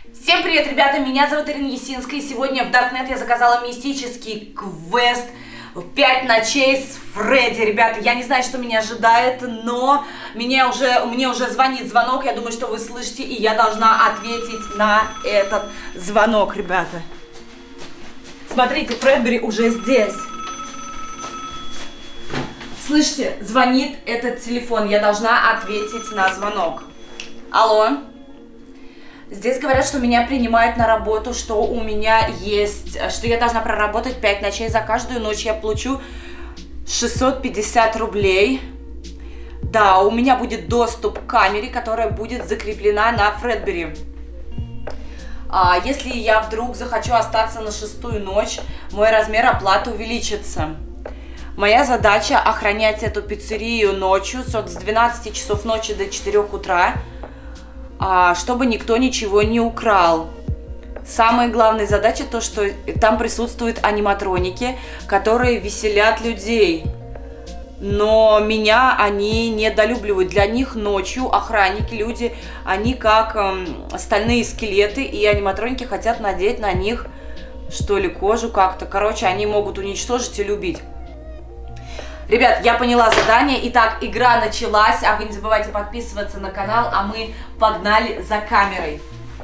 Всем привет, ребята, меня зовут Ирина Есинская, и сегодня в Darknet я заказала мистический квест в 5 ночей с Фредди. Ребята, я не знаю, что меня ожидает, но мне уже звонит звонок, я думаю, что вы слышите, и я должна ответить на этот звонок, ребята. Смотрите, Фредбери уже здесь. Слышите, звонит этот телефон, я должна ответить на звонок. Алло. Здесь говорят, что меня принимают на работу, что у меня есть, что я должна проработать 5 ночей, за каждую ночь я получу 650 рублей. Да, у меня будет доступ к камере, которая будет закреплена на Фредбери. Если я вдруг захочу остаться на 6-ю ночь, мой размер оплаты увеличится. Моя задача охранять эту пиццерию ночью, с 12 часов ночи до 4 утра. Чтобы никто ничего не украл. Самая главная задача то, что там присутствуют аниматроники, которые веселят людей. Но меня они недолюбливают. Для них ночью охранники, люди, они как стальные скелеты, и аниматроники хотят надеть на них, что ли, кожу как-то. Короче, они могут уничтожить или убить. Ребят, я поняла задание. Итак, игра началась, а вы не забывайте подписываться на канал, а мы погнали за камерой.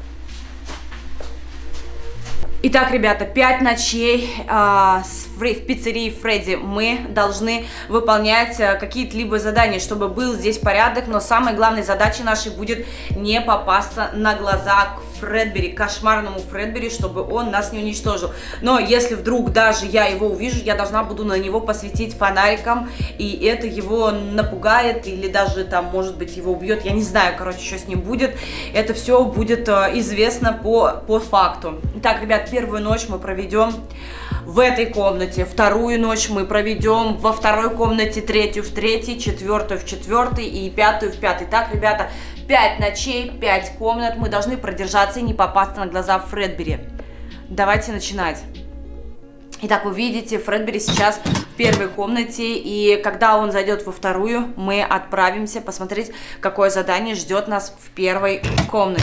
Итак, ребята, 5 ночей в пиццерии Фредди. Мы должны выполнять какие-то либо задания, чтобы был здесь порядок, но самой главной задачей нашей будет не попасться на глаза к Фредбери, кошмарному Фредбери, чтобы он нас не уничтожил. Но если вдруг даже я его увижу, я должна буду на него посветить фонариком, и это его напугает, или даже там, может быть, его убьет. Я не знаю, короче, что с ним будет. Это все будет известно по факту. Итак, ребят, первую ночь мы проведем в этой комнате, вторую ночь мы проведем во второй комнате, третью в третьей, четвертую в четвертой и пятую в пятой. Так, ребята, 5 ночей, 5 комнат, мы должны продержаться и не попасться на глаза Фредбери. Давайте начинать. Итак, вы видите, Фредбери сейчас в первой комнате, и когда он зайдет во вторую, мы отправимся посмотреть, какое задание ждет нас в первой комнате.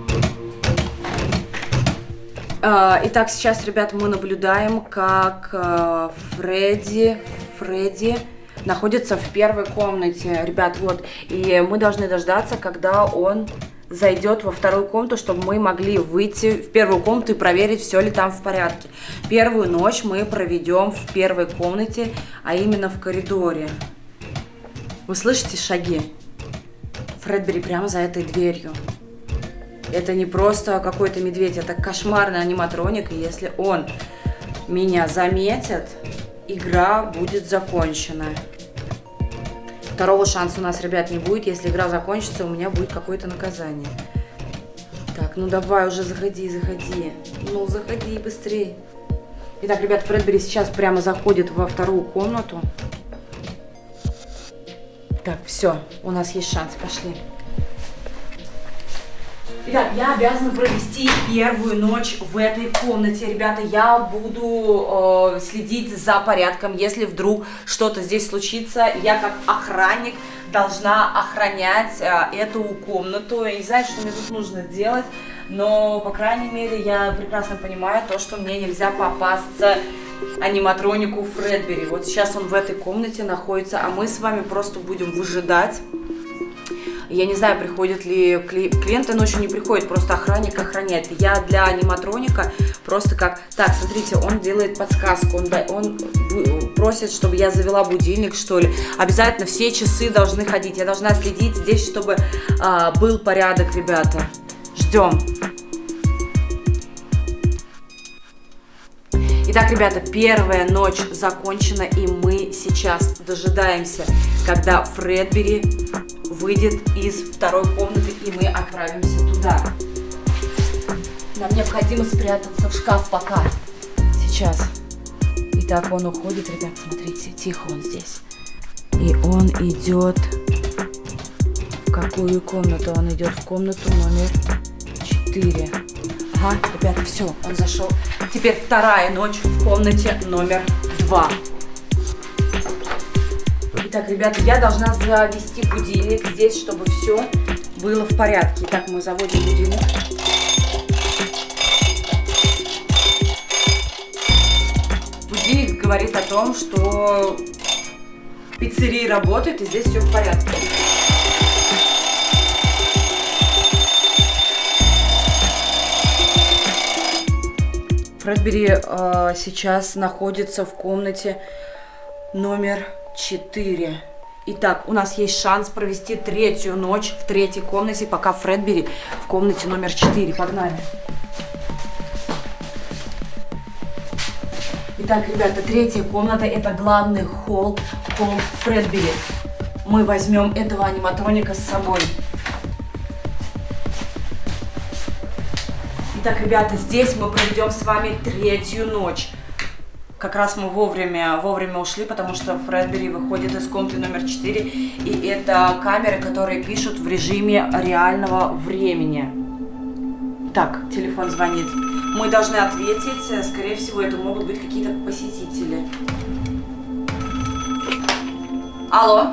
Итак, сейчас, ребята, мы наблюдаем, как Фредди находится в первой комнате. Ребят, вот, и мы должны дождаться, когда он зайдет во вторую комнату, чтобы мы могли выйти в первую комнату и проверить, все ли там в порядке. Первую ночь мы проведем в первой комнате, а именно в коридоре. Вы слышите шаги? Фредбери прямо за этой дверью. Это не просто какой-то медведь, это кошмарный аниматроник, и если он меня заметит, игра будет закончена. Второго шанса у нас, ребят, не будет. Если игра закончится, у меня будет какое-то наказание. Так, ну давай уже заходи. Ну, заходи быстрее. Итак, ребят, Фредбери сейчас прямо заходит во вторую комнату. Так, все, у нас есть шанс, пошли. Итак, я обязана провести первую ночь в этой комнате. Ребята, я буду следить за порядком. Если вдруг что-то здесь случится, я как охранник должна охранять эту комнату. Я не знаю, что мне тут нужно делать, но, по крайней мере, я прекрасно понимаю то, что мне нельзя попасться аниматронику Фредбери. Вот сейчас он в этой комнате находится, а мы с вами просто будем выжидать. Я не знаю, приходят ли клиенты, ночью не приходят, просто охранник охраняет. Я для аниматроника просто как... Так, смотрите, он делает подсказку, он просит, чтобы я завела будильник, что ли. Обязательно все часы должны ходить, я должна следить здесь, чтобы был порядок, ребята. Ждем. Итак, ребята, первая ночь закончена, и мы сейчас дожидаемся, когда Фредбери выйдет из второй комнаты, и мы отправимся туда. Нам необходимо спрятаться в шкаф пока. Сейчас. Итак, он уходит, ребят, смотрите, тихо он здесь. И он идет... В какую комнату? Он идет в комнату номер 4. Ага, ребята, все, он зашел. Теперь вторая ночь в комнате номер 2. Итак, ребята, я должна завести будильник здесь, чтобы все было в порядке. Итак, мы заводим будильник. том, что пиццерия работает и здесь все в порядке. Фредбери сейчас находится в комнате номер 4. Итак, у нас есть шанс провести 3-ю ночь в 3-й комнате, пока Фредбери в комнате номер 4. Погнали. Итак, ребята, 3-я комната — это главный холл Фредбери. Мы возьмем этого аниматроника с собой. Итак, ребята, здесь мы проведем с вами 3-ю ночь. Как раз мы вовремя ушли, потому что Фредбери выходит из комнаты номер 4, и это камеры, которые пишут в режиме реального времени. Так, телефон звонит. Мы должны ответить. Скорее всего, это могут быть какие-то посетители. Алло.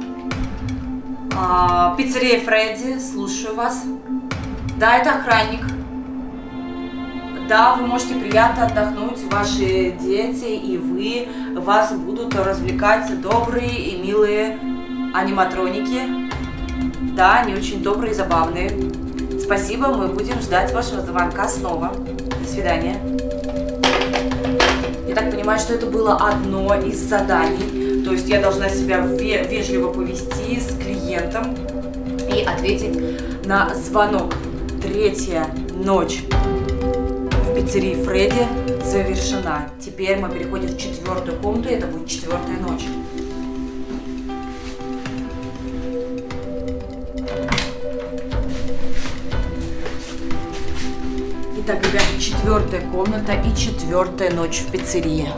Пиццерия Фредди, слушаю вас. Да, это охранник. Да, вы можете приятно отдохнуть, ваши дети и вас будут развлекать добрые и милые аниматроники. Да, они очень добрые и забавные. Спасибо, мы будем ждать вашего звонка снова. До свидания. Я так понимаю, что это было одно из заданий. То есть я должна себя вежливо повести с клиентом и ответить на звонок. 3-я ночь в пиццерии Фредди завершена. Теперь мы переходим в 4-ю комнату, и это будет 4-я ночь. Итак, ребята, 4-я комната и 4-я ночь в пиццерии.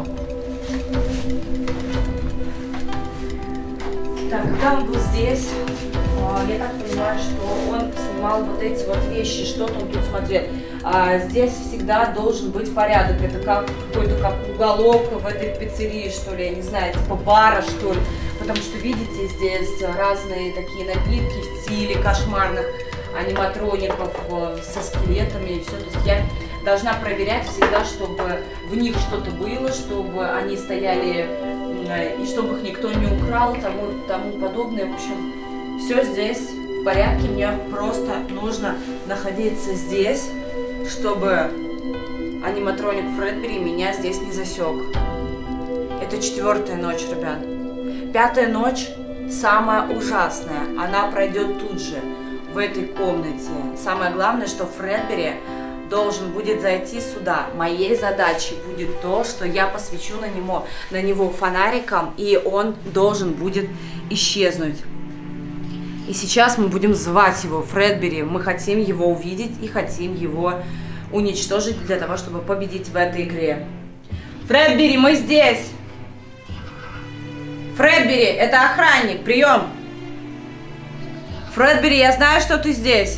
Так, когда он был здесь, я так понимаю, что он снимал вот эти вот вещи, что-то он тут смотрел. Здесь всегда должен быть порядок. Это как какой-то как уголок в этой пиццерии, что ли, я не знаю, типа бара, что ли. Потому что, видите, здесь разные такие напитки в стиле кошмарных аниматроников со скелетами и все. То есть я должна проверять всегда, чтобы в них что-то было, чтобы они стояли и чтобы их никто не украл, тому подобное. В общем, все здесь в порядке. Мне просто нужно находиться здесь, чтобы аниматроник Фредбери меня здесь не засек. Это 4-я ночь, ребят. 5-я ночь самая ужасная. Она пройдет тут же, в этой комнате. Самое главное, что Фредбери должен будет зайти сюда. Моей задачей будет то, что я посвечу на него фонариком, и он должен будет исчезнуть. И сейчас мы будем звать его, Фредбери. Мы хотим его увидеть и хотим его уничтожить для того, чтобы победить в этой игре. Фредбери, мы здесь! Фредбери, это охранник, прием! Фредбери, я знаю, что ты здесь.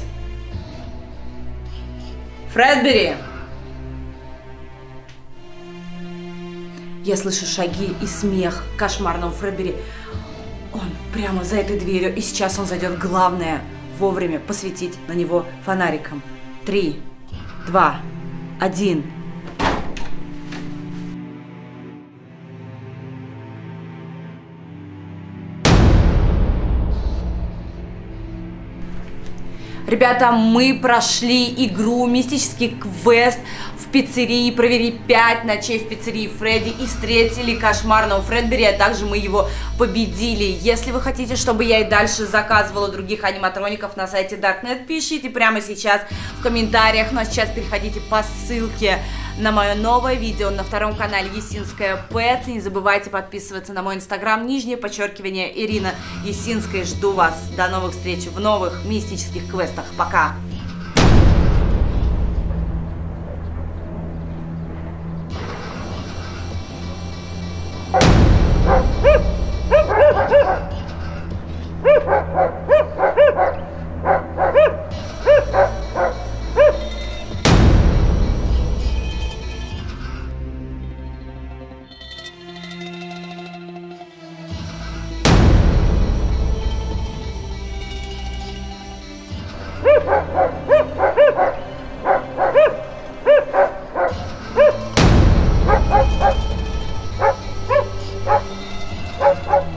Фредбери! Я слышу шаги и смех кошмарного Фредбери. Он прямо за этой дверью, и сейчас он зайдет. Главное вовремя посветить на него фонариком. 3, 2, 1. Ребята, мы прошли игру «Мистический квест» в пиццерии, провели 5 ночей в пиццерии Фредди и встретили кошмарного Фредбери, а также мы его победили. Если вы хотите, чтобы я и дальше заказывала других аниматроников на сайте Darknet, пишите прямо сейчас в комментариях. Ну а сейчас переходите по ссылке на мое новое видео на 2-м канале Есинская Pets. И не забывайте подписываться на мой инстаграм, _Ирина Есинская. Жду вас. До новых встреч в новых мистических квестах. Пока!